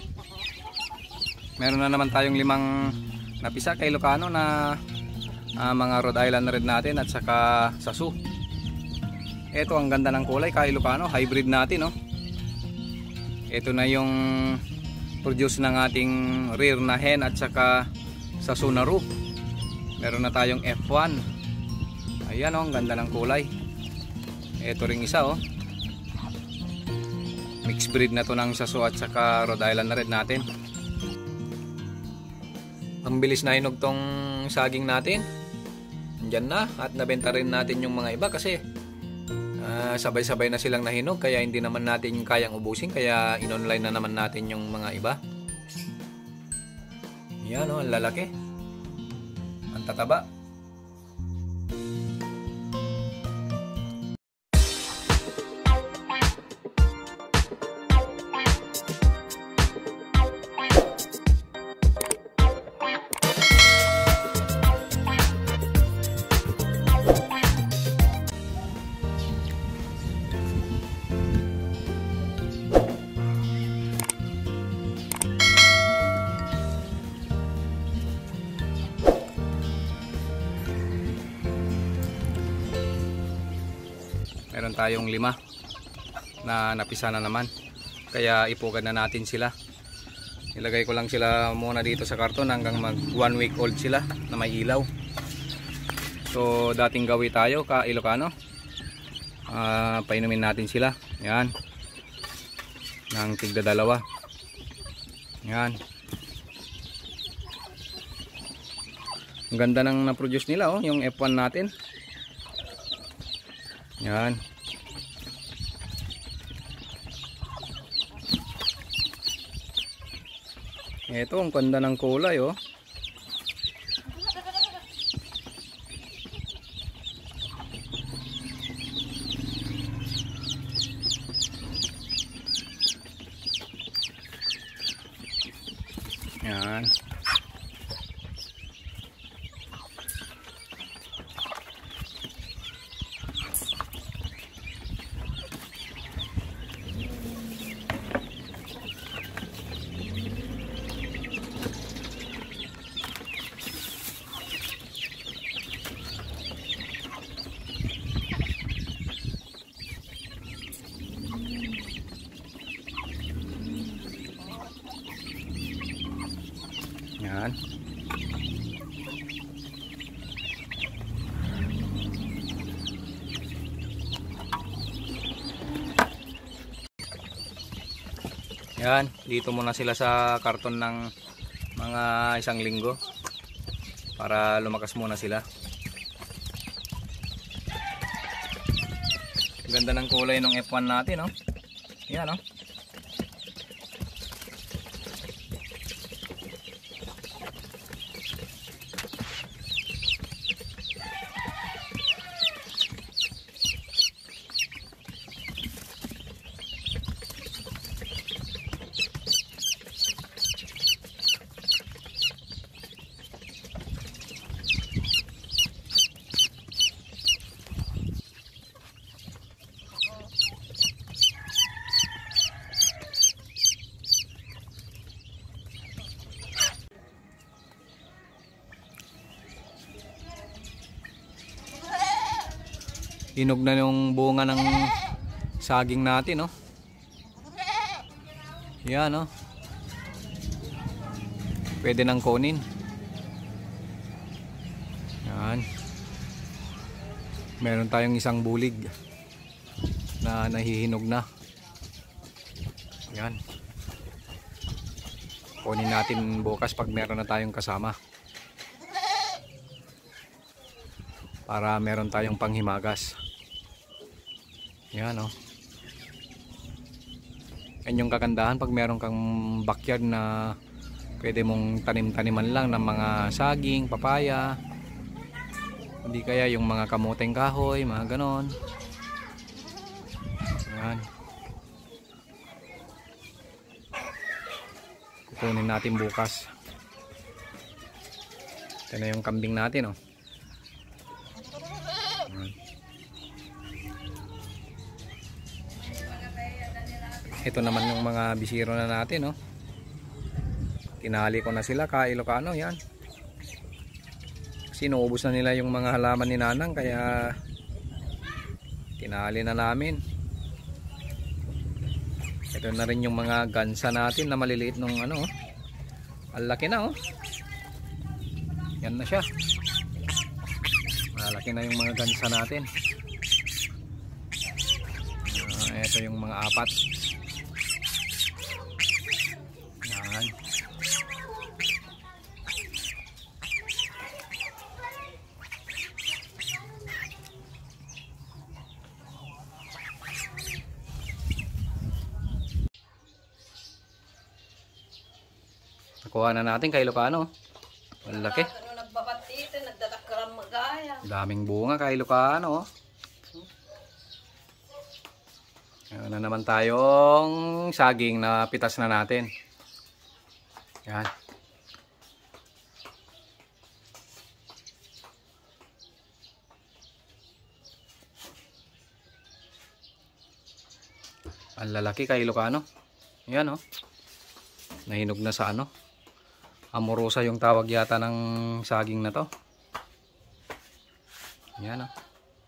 Meron na naman tayong 5 napisa kay Ilocano na mga Rhode Island Red natin at saka Sasu. Ito ang ganda ng kulay kay Ilocano, hybrid natin, no. Ito na yung produce ng ating rear na hen at saka Sasu na roux. Meron na tayong F1. Ayan, oh, ang ganda ng kulay. Ito ring isa, oh. Mixed breed na to ng Sasu at saka Rhode Island Red natin. Ang bilis na hinog tong saging natin. Diyan na, at nabenta rin natin yung mga iba kasi sabay-sabay na silang nahinog, kaya hindi naman natin kayang ubusin, kaya in-online na naman natin yung mga iba. Yan, oh, ang lalaki. Ang tataba. Meron tayong 5 na napisa na naman, kaya ipugan na natin sila. Ilagay ko lang sila muna dito sa karton hanggang mag 1 week old sila na may ilaw. So dating gawi tayo ka Ilocano, painumin natin sila. Yan, ng tigda 2. Yan, ang ganda ng na-produce nila, oh, yung F1 natin. Yan. Ito ang ganda ng kulay, oh. Yan. Yan. Yan, dito muna sila sa karton ng mga 1 linggo para lumakas muna sila. Ganda ng kulay ng F1 natin, no? Yan, no? Hinog na yung bunga ng saging natin, no? Yan, no? Pwede nang kunin. Yan. Meron tayong 1 bulig na nahihinog na. Yan. Kunin natin bukas pag meron na tayong kasama, para meron tayong panghimagas. Yan, oh. Yan yung kagandahan pag meron kang backyard na pwede mong tanim-taniman lang ng mga saging, papaya, hindi kaya yung mga kamuteng kahoy, mga ganon. Yan. Kukunin natin bukas. Ito na yung kambing natin, oh. Ito naman yung mga bisiro na natin, oh. Tinali ko na sila ka Ilocano, yan. Kasi naubos na nila yung mga halaman ni Nanang, kaya tinali na namin. Ito na rin yung mga gansa natin na maliliit nung ano, ang laki na oh. Yan na siya. Malaki na yung mga gansa natin. Ito yung mga apat. Yan. Nakuha na natin kay Ilocano. Ang laki. Daming bunga kay Ilocano. Ayan na naman tayong saging na pitas na natin. Yan. Ang lalaki kay Ilocano. Yan oh. Nahinog na sa ano. Amorosa yung tawag yata ng saging na to. Yan oh.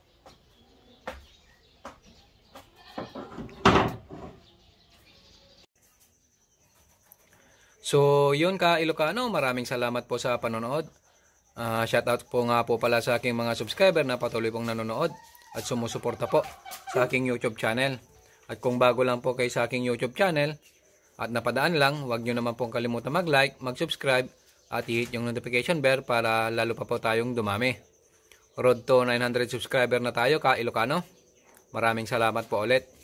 So yun ka Ilocano, maraming salamat po sa panonood. Shoutout po nga po pala sa aking mga subscriber na patuloy pong nanonood at sumusuporta po sa aking YouTube channel. At kung bago lang po kayo sa aking YouTube channel at napadaan lang, huwag nyo naman pong kalimutan mag-like, mag-subscribe at i-hit yung notification bell para lalo pa po tayong dumami. Road to 900 subscriber na tayo ka Ilocano. Maraming salamat po ulit.